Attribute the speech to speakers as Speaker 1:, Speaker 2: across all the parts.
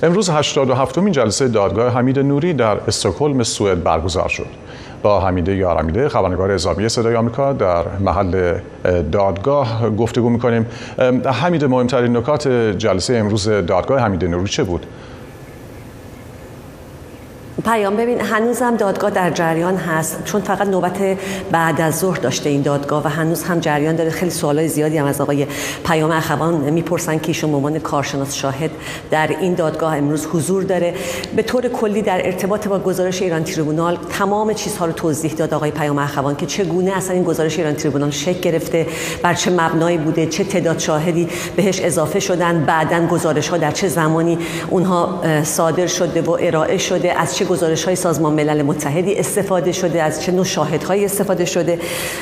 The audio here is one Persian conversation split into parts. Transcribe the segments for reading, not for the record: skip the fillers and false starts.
Speaker 1: امروز 87مین جلسه دادگاه حمید نوری در استکهلم سوئد برگزار شد. با حمیده یارمیده، خبرنگار اعزامی صدای آمریکا، در محل دادگاه گفتگو می‌کنیم. حمیده، مهمترین نکات جلسه امروز دادگاه حمید نوری چه بود؟
Speaker 2: پیام، ببین هنوزم دادگاه در جریان هست، چون فقط نوبت بعد از ظهر داشته این دادگاه و هنوز هم جریان داره. خیلی سوالای زیادی هم از آقای پیام اخوان میپرسن که ایشون به عنوان کارشناس شاهد در این دادگاه امروز حضور داره. به طور کلی در ارتباط با گزارش ایران تریبونال تمام چیزها رو توضیح داد آقای پیام اخوان که چگونه اصلا این گزارش ایران تریبونال شکل گرفته، بر چه مبنایی بوده، چه تعداد شاهدی بهش اضافه شدن، بعداً گزارش‌ها در چه زمانی اونها صادر شده و ارائه شده، از چه گزارش‌های سازمان ملل متحدی استفاده شده، از چه نوع شاهدهایی استفاده شده.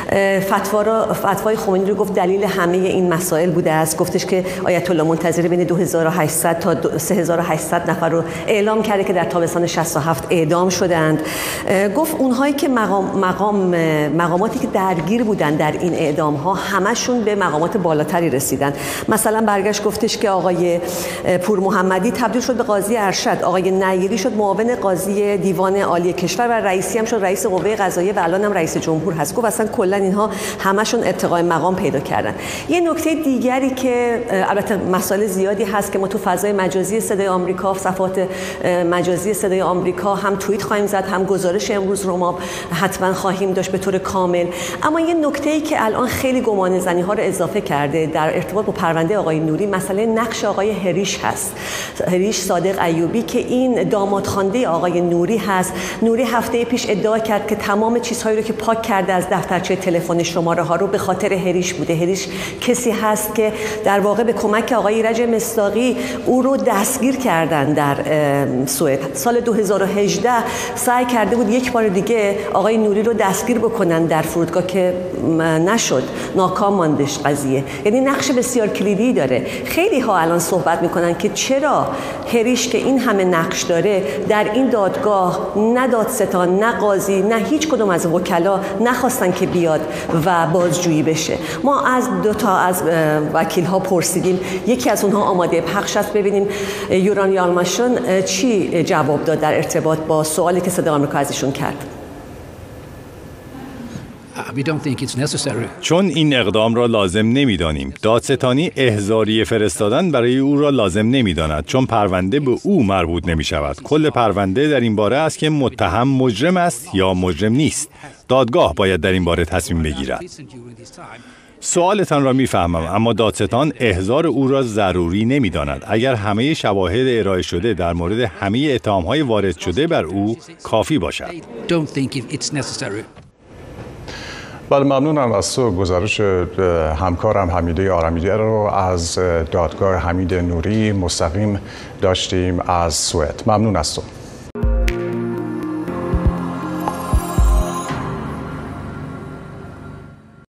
Speaker 2: فتوای خمینی رو گفت دلیل همه این مسائل بوده است. گفتش که آیت الله منتظری بین 2800 تا 3800 نفر رو اعلام کرده که در تابستان 67 اعدام شدند. گفت اونهایی که مقاماتی که درگیر بودند در این اعدام‌ها همشون به مقامات بالاتری رسیدند. مثلا برگشت گفتش که آقای پور محمدی تبدیل شد به قاضی ارشد، آقای نیری شد معاون قاضی دیوان عالی کشور و رئیسی هم شد رئیس قوه قضاییه و الان هم رئیس جمهور هست. گفت اصلا کلا اینها همشون ارتقای مقام پیدا کردن. یه نکته دیگری که البته مسائل زیادی هست که ما تو فضای مجازی صدای آمریکا، صفحات مجازی صدای آمریکا هم توییت خواهیم زد، هم گزارش امروز رو ما حتما خواهیم داشت به طور کامل. اما یه نکته‌ای که الان خیلی گمانه‌زنی ها رو اضافه کرده در ارتباط با پرونده آقای نوری، مسئله نقش آقای هریش هست. هریش صادق ایوبی که این داماد خوانده آقای نوری هست. نوری هفته پیش ادعا کرد که تمام چیزهایی رو که پاک کرده از دفترچه تلفن شماره ها رو به خاطر هریش بوده. هریش کسی هست که در واقع به کمک آقای ایرج مصداقی او رو دستگیر کردن در سوئد. سال 2018 سعی کرده بود یک بار دیگه آقای نوری رو دستگیر بکنن در فرودگاه که نشد، ناکام ماندش قضیه. یعنی نقش بسیار کلیدی داره. خیلی ها الان صحبت میکنن که چرا هریش که این همه نقش داره در این دادگاه نه دادستان، نه قاضی، نه هیچ کدوم از وکلا نخواستن که بیاد و بازجویی بشه. ما از دو تا از وکیل ها پرسیدیم، یکی از اونها آماده پخش است. ببینیم یوران یالماشون چی جواب داد در ارتباط با سوالی که صدای آمریکا ازشون کرد.
Speaker 3: چون این اقدام را لازم نمی‌دانیم. دادستانی احضاریه فرستادن برای او را لازم نمی‌داند، چون پرونده به او مربوط نمی‌شود. کل پرونده در این باره است که متهم مجرم است یا مجرم نیست. دادگاه باید در این باره تصمیم بگیرد. سوالتان را میفهمم، اما دادستان احضار او را ضروری نمی‌داند. اگر همه شواهد ارائه شده در مورد همه اتهام‌های وارد شده بر او کافی باشد.
Speaker 1: بله، ممنونم از تو. گزارش همکارم حمیده یارمیده رو از دادگاه حمید نوری مستقیم داشتیم از سوئد. ممنون از تو.